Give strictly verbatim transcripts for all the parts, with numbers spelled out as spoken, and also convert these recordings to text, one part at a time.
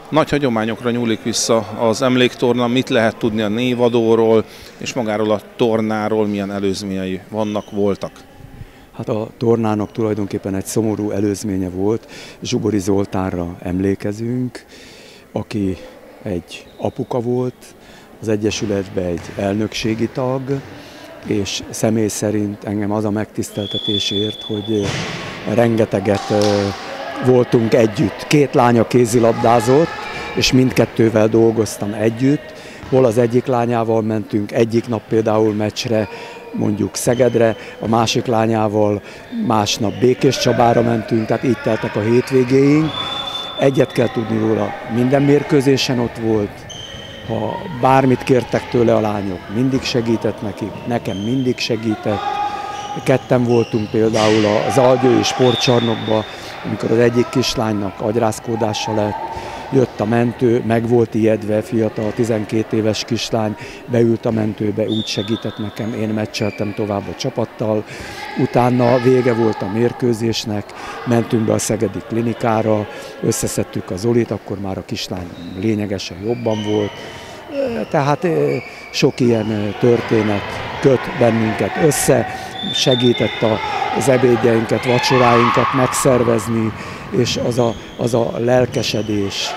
Nagy hagyományokra nyúlik vissza az emléktorna, mit lehet tudni a névadóról és magáról a tornáról, milyen előzményei vannak, voltak? Hát a tornának tulajdonképpen egy szomorú előzménye volt. Zsubori Zoltánra emlékezünk, aki egy apuka volt, az Egyesületben egy elnökségi tag, és személy szerint engem az a megtiszteltetés ért, hogy rengeteget voltunk együtt. Két lánya kézilabdázott, és mindkettővel dolgoztam együtt. Hol az egyik lányával mentünk egyik nap például meccsre, mondjuk Szegedre, a másik lányával másnap Békéscsabára mentünk, tehát így teltek a hétvégéink. Egyet kell tudni róla, minden mérkőzésen ott volt, ha bármit kértek tőle a lányok, mindig segített nekik, nekem mindig segített. Ketten voltunk például az Algyői sportcsarnokban, amikor az egyik kislánynak agyrázkódása lett, jött a mentő, meg volt ijedve, fiatal, tizenkét éves kislány, beült a mentőbe, úgy segített nekem, én meccseltem tovább a csapattal. Utána vége volt a mérkőzésnek, mentünk be a szegedi klinikára, összeszedtük az Zolit, akkor már a kislány lényegesen jobban volt. Tehát sok ilyen történet köt bennünket össze, segített az ebédjeinket, vacsoráinkat megszervezni, és az a, az a lelkesedés,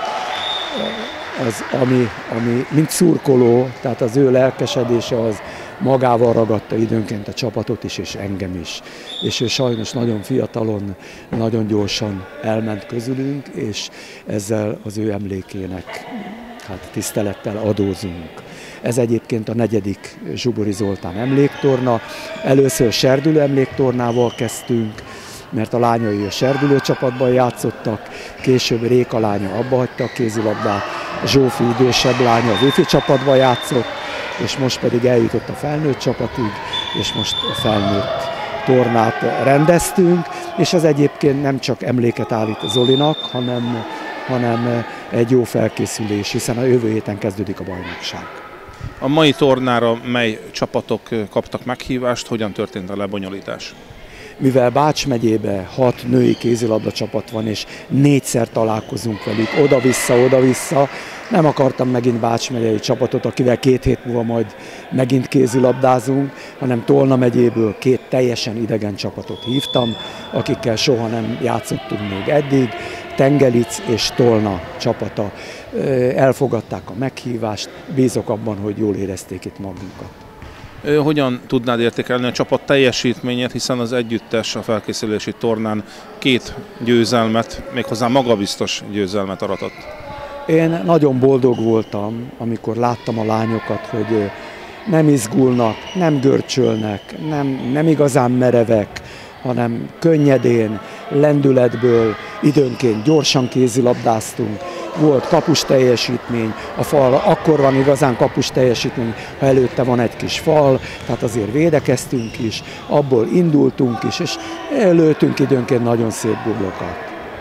az, ami, ami mint szurkoló, tehát az ő lelkesedése az magával ragadta időnként a csapatot is, és engem is. És ő sajnos nagyon fiatalon, nagyon gyorsan elment közülünk, és ezzel az ő emlékének hát tisztelettel adózunk. Ez egyébként a negyedik Zsubori Zoltán emléktorna. Először serdülő emléktornával kezdtünk, mert a lányai a serdülő csapatban játszottak, később Réka lánya abba hagyta a kézilabdát, Zsófi idősebb lánya az ifi csapatban játszott, és most pedig eljutott a felnőtt csapatig, és most a felnőtt tornát rendeztünk, és ez egyébként nem csak emléket állít Zolinak, hanem, hanem egy jó felkészülés, hiszen a jövő héten kezdődik a bajnokság. A mai tornára mely csapatok kaptak meghívást, hogyan történt a lebonyolítás? Mivel Bács megyében hat női kézilabda csapat van, és négyszer találkozunk velük, oda-vissza, oda-vissza, nem akartam megint Bács megyei csapatot, akivel két hét múlva majd megint kézilabdázunk, hanem Tolna megyéből két teljesen idegen csapatot hívtam, akikkel soha nem játszottunk még eddig, Tengelic és Tolna csapata. Elfogadták a meghívást, bízok abban, hogy jól érezték itt magunkat. Hogyan tudnád értékelni a csapat teljesítményét, hiszen az együttes a felkészülési tornán két győzelmet, méghozzá magabiztos győzelmet aratott? Én nagyon boldog voltam, amikor láttam a lányokat, hogy nem izgulnak, nem görcsölnek, nem, nem igazán merevek, hanem könnyedén, lendületből, időnként gyorsan kézilabdáztunk. Volt kapus teljesítmény, a fal akkor van igazán kapus teljesítmény, ha előtte van egy kis fal, tehát azért védekeztünk is, abból indultunk is, és lőttünk időnként nagyon szép gublokat.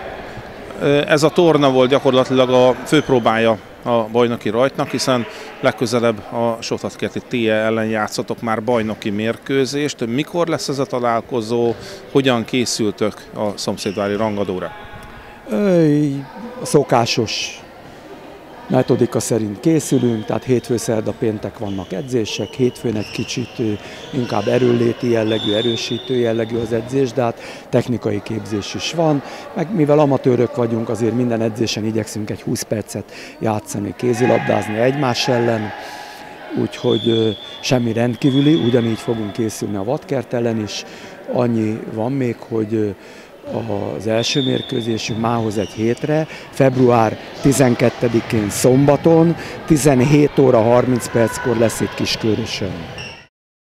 Ez a torna volt gyakorlatilag a főpróbája a bajnoki rajtnak, hiszen legközelebb a Sóthatkerti té e ellen játszotok már bajnoki mérkőzést. Mikor lesz ez a találkozó, hogyan készültök a szomszédvári rangadóra? A szokásos metodika szerint készülünk, tehát hétfő, szerda, péntek vannak edzések, hétfőn egy kicsit inkább erőléti jellegű, erősítő jellegű az edzés, de hát technikai képzés is van, meg mivel amatőrök vagyunk, azért minden edzésen igyekszünk egy húsz percet játszani, kézilabdázni egymás ellen, úgyhogy semmi rendkívüli, ugyanígy fogunk készülni a Vadkert ellen is. Annyi van még, hogy az első mérkőzésünk mához egy hétre, február tizenkettedikén szombaton, tizenhét óra harminc perckor lesz itt Kiskörösön.